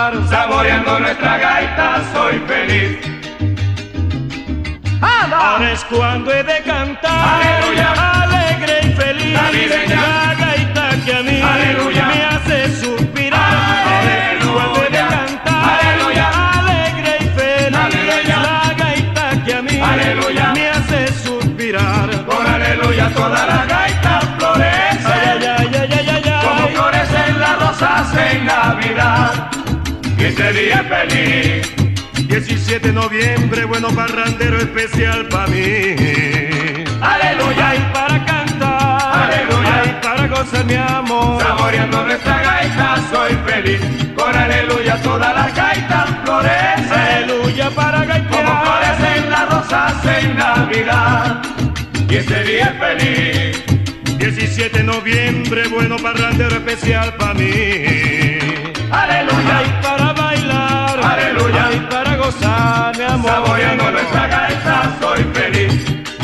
bailar, saboreando nuestra gaita soy feliz. Ahora es cuando he de cantar, Aleluya, alegre y feliz, navideña, la gaita que a mí aleluya, me hace suspirar. Ahora es cuando he de cantar, aleluya, alegre y feliz, navideña, la gaita que a mí aleluya, me hace suspirar. con aleluya toda la gaita florece, Ay, ay, ay, ay, ay, ay, como ay. florecen las rosas en Navidad, y ese día es feliz. 17 de noviembre, bueno parrandero especial para mí. Aleluya, Ay, para cantar, aleluya, ay, para gozar mi amor. saboreando nuestra gaita soy feliz. Con aleluya todas las gaitas florecen, Aleluya para gaitear, como florecen las rosas en Navidad, y ese día es feliz. 17 de noviembre, bueno parrandero especial para mí. Aleluya, Ay, para bailar, aleluya, ay, para gozar mi amor. saboreando nuestra gaita soy feliz.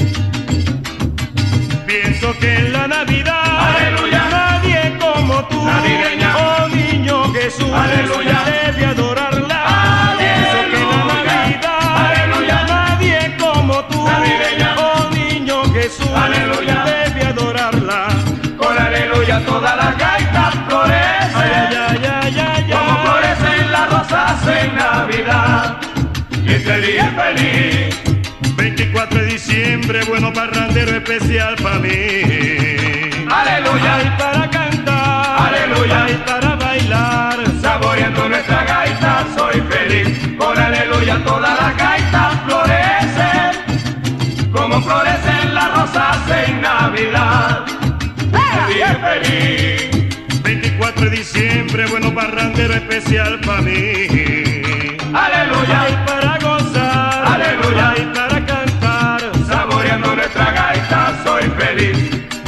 Pienso que en la Navidad, Aleluya, nadie como tú, navideña, oh niño Jesús, aleluya, debe adorarla. aleluya, Pienso que en la Navidad, aleluya, nadie como tú, navideña, oh niño Jesús, aleluya, debe adorarla. con aleluya todas las gaitas florecen, Ay, ay, ay, ay, como ay. florecen las rosas en Navidad, y ese día es feliz. 24 de diciembre, bueno parrandero especial para mí. Aleluya, Ay, para cantar, aleluya, ay, para bailar, saboreando nuestra gaita soy feliz. Con aleluya todas las gaitas florecen, como florecen las rosas en Navidad, y ese día es feliz. 24 de diciembre, bueno parrandero especial para mí. Aleluya, Ay, para gozar, aleluya, ay, para cantar, saboreando nuestra gaita soy feliz.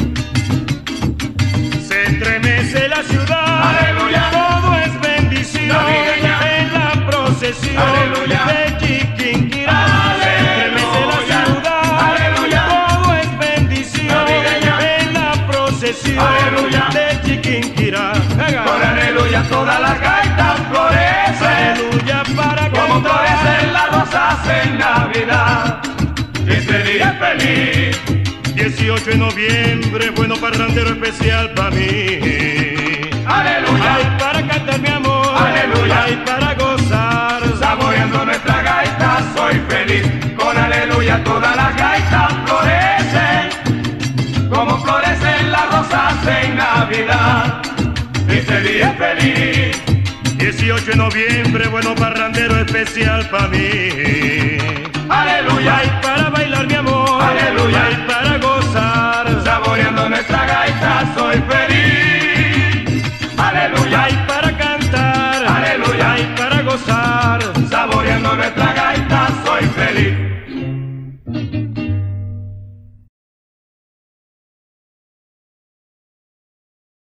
se estremece la ciudad, Aleluya, todo es bendición, navideña, en la procesión aleluya, de Chiquinquirá. Se estremece la ciudad, aleluya, todo es bendición, navideña, en la procesión aleluya, de Chiquinquirá. con aleluya todas las gaitas florecen, Aleluya para como cantar, florecen las rosas en Navidad, y ese día es feliz. 18 de noviembre, bueno parrandero especial para mí. Aleluya, Ay, para cantar mi amor, aleluya, ay, para gozar, saboreando nuestra gaita soy feliz. Con aleluya todas las gaitas florecen, como florecen las rosas en Navidad, y ese día es feliz. 18 de noviembre, bueno parrandero especial para mí. Aleluya, Ay,